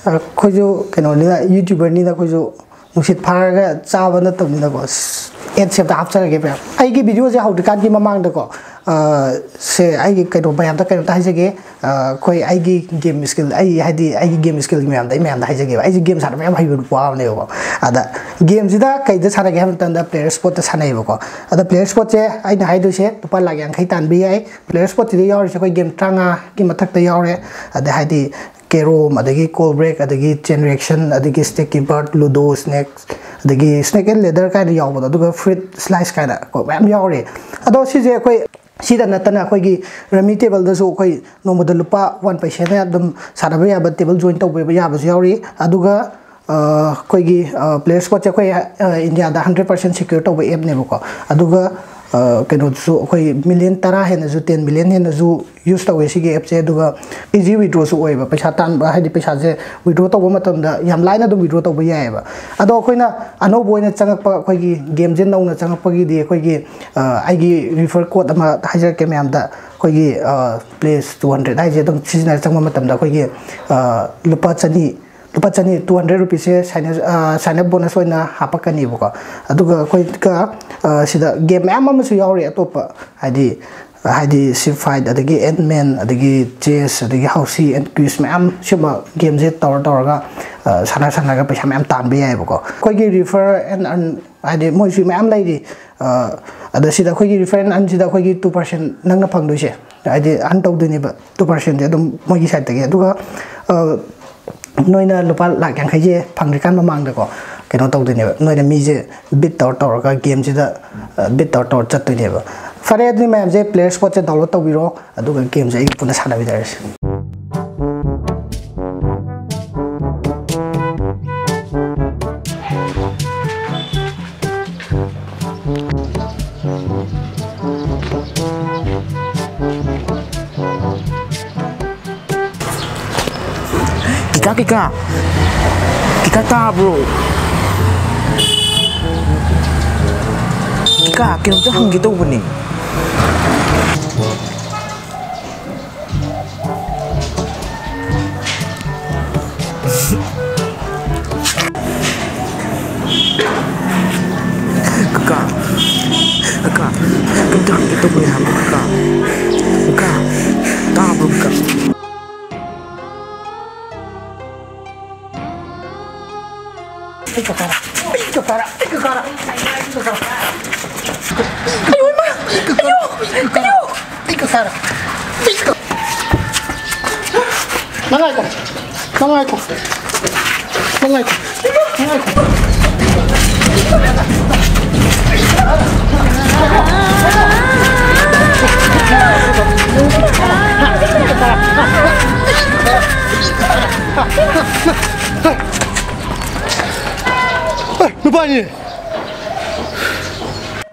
खोजो कनोनिना यूट्यूबर निना खोजो नुसित फारगा चाबा नतमनिना को एड सेप ता हापचरगे पे आइगी वीडियो जे हाउदकान की ममांग दको से आइगी कनो बयाम ता कनो ता हाइजगे कोई आइगी गेम स्किल आइगी गेम स्किल मैम दा मैम दा हाइजगे आइगी गेम साना मैम हाइबो पावने को अदा गेम जिदा कइदा सानागे हम तंदा प्लेयर स्पॉट ता सानाइबो को अदा प्लेयर स्पॉट से आइना हाइदो से तुपा लाग यांखै तानबी आइ प्लेयर स्पॉट से यावर से कोई गेम ट्रांगा की मथक ता यावरे अदा हाइदी केरोम अदगी कॉल ब्रेक अदगी चेन रिएक्शन अदगी stack keeper ludo snake and ladder काइना यावबो अदुगा फ्रूट स्लाइस काइना को मैम यावरे अदो सिजे कोई सीधा नतना कोई रमी टेबल दसो कोई नोमद लुपा 1 पैसा ने अदम सानबा याबा टेबल जॉइन तौबे याबसु यावरी अदुगा कोई प्लेयर स्पॉट कोई इंडिया दा 100% सिक्योर तौबा एप नेबको अदुगा कनोसु कोई मिलियन 10 हेनजु 10 मिलियन हेनजु यूज तौवे सिगे एप से अदुगा इजी विड्रॉ सु ओइबा पैसा तानबा हाइदि पैसा जे विड्रॉ तौबा मतमदा याम लाइना दु विड्रॉ तौबा यायबा अदो कोइना अनोबो ओइना चंगकपा कोइगी गेम जे नौना चंगकपगी दि कोइगी आइगी रिफर कोड अमा हाइजर के मैमदा कोइगी प्लेस 200 हाइजे दम सिजनल चंगमा मतमदा कोइगी लुपा चनी 200 रुपीस से साइन अप बोनस होना हापकनीबको अदुगा कोई का सिदा गेम मैम अमसु यावरे अतोप हाइदी शिप फाइट अदगी एंडमैन अदगी चेस अदगी हाउसी एंड क्विज मैम सिमा गेम जे तौरगा साना पैसा मैम तानबे यायबको कोई रिफर एंड हाइदी मोइसु मैम लाइदी अदा सिदा कोई रिफर एंड अन सिदा कोई 2% नंगना फंगदोइसे हाइदी अन तौदनिबा 2% जे दम मोगी साइड तगे अदुगा नोइना लुपा लाख यांखैजे फंग्रिकान ममांगदको कनो तौदनिबा नोइना मीजे बिट तौरगा गेम जिदा बिट तौर चत्तोइनेबा फरे अदनि मैम जे प्लेयर स्पॉट से डाउनलोड तौबिरो अदुगा गेम जे पुना सानाबिदारस Kika ta bro. Kika kino to hanggi to bani. Kaka kino to hanggi to bani ham Kaka ta bro Kaka. Kaka. Ayo ma. Ayo. Kaka. Nangai ko. Lupa ni.